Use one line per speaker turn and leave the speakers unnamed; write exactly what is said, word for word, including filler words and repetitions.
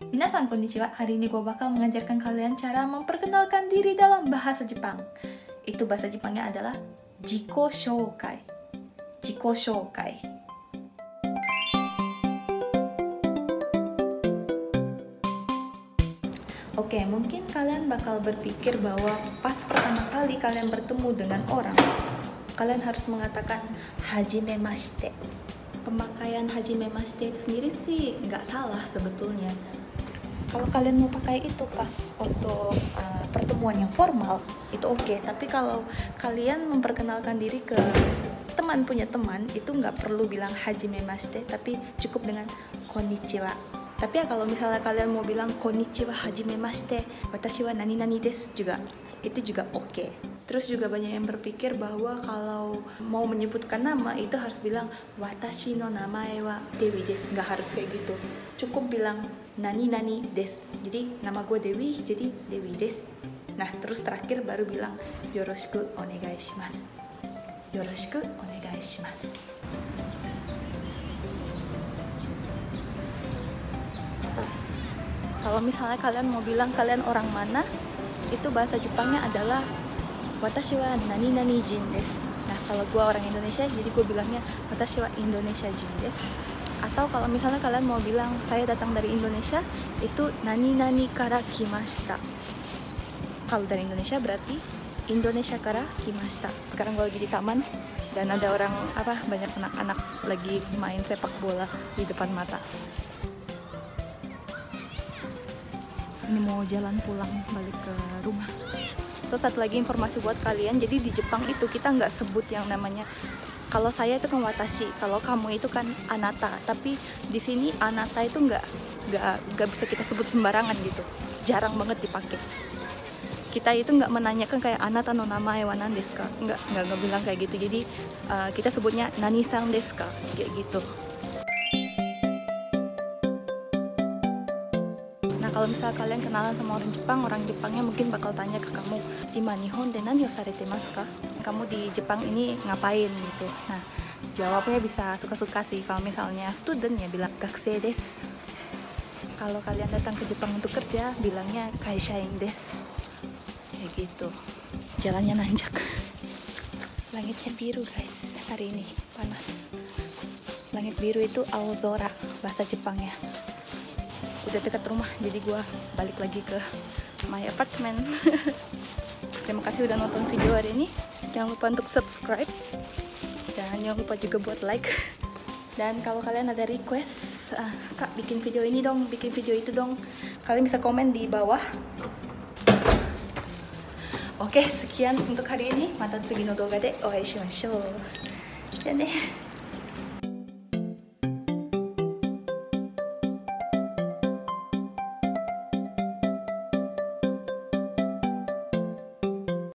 Minasan konnichiwa, hari ini gue bakal mengajarkan kalian cara memperkenalkan diri dalam bahasa Jepang. Itu bahasa Jepangnya adalah jiko shoukai. Jiko shoukai. Oke, mungkin kalian bakal berpikir bahwa pas pertama kali kalian bertemu dengan orang, kalian harus mengatakan hajimemashite. Pemakaian hajimemashite itu sendiri sih nggak salah sebetulnya. Kalau kalian mau pakai itu pas untuk uh, pertemuan yang formal, itu oke. Okay. Tapi kalau kalian memperkenalkan diri ke teman punya teman, itu nggak perlu bilang hajimemashite, tapi cukup dengan konnichiwa. Tapi ya kalau misalnya kalian mau bilang konnichiwa hajimemashite, watashi wa nani nani desu juga, itu juga oke. Okay. Terus juga banyak yang berpikir bahwa kalau mau menyebutkan nama itu harus bilang watashi no namae wa Dewi desu. Nggak harus kayak gitu. Cukup bilang nani nani desu. Jadi nama gue Dewi, jadi Dewi desu. Nah terus terakhir baru bilang yoroshiku onegai shimasu. Yoroshiku onegai shimasu. Kalau misalnya kalian mau bilang kalian orang mana, itu bahasa Jepangnya adalah watashi wa nani nani jin desu. Nah, kalau gue orang Indonesia, jadi gue bilangnya watashi wa Indonesia jin desu. Atau kalau misalnya kalian mau bilang saya datang dari Indonesia, itu nani nani kara kimashita. Kalau dari Indonesia berarti Indonesia kara kimashita. Sekarang gue lagi di taman dan ada orang apa banyak anak-anak lagi main sepak bola di depan mata. Ini mau jalan pulang balik ke rumah. Terus satu lagi informasi buat kalian, jadi di Jepang itu kita nggak sebut yang namanya, kalau saya itu kan watashi, kalau kamu itu kan anata, tapi di sini anata itu nggak nggak nggak bisa kita sebut sembarangan gitu, jarang banget dipakai. Kita itu nggak menanyakan kayak anata no namae wa nan desu ka, nggak nggak nggak bilang kayak gitu. Jadi uh, kita sebutnya nani san desu ka, kayak gitu. Kalau misalnya kalian kenalan sama orang Jepang, orang Jepangnya mungkin bakal tanya ke kamu, "Ima Nihon de nani o sarete masu ka?" Kamu di Jepang ini ngapain gitu. Nah, jawabnya bisa suka-suka sih. Kalau misalnya student ya bilang gakusei desu. Kalau kalian datang ke Jepang untuk kerja, bilangnya kaishain desu. Kayak gitu. Jalannya nanjak. Langitnya biru, guys. Hari ini panas. Langit biru itu aozora bahasa Jepangnya. Udah dekat rumah, jadi gue balik lagi ke my apartment. Terima kasih udah nonton video hari ini. Jangan lupa untuk subscribe, dan jangan lupa juga buat like. Dan kalau kalian ada request, ah, kak bikin video ini dong, bikin video itu dong, kalian bisa komen di bawah. Oke, sekian untuk hari ini. Mata tsugi no doga de oai shimashou. Ya deh.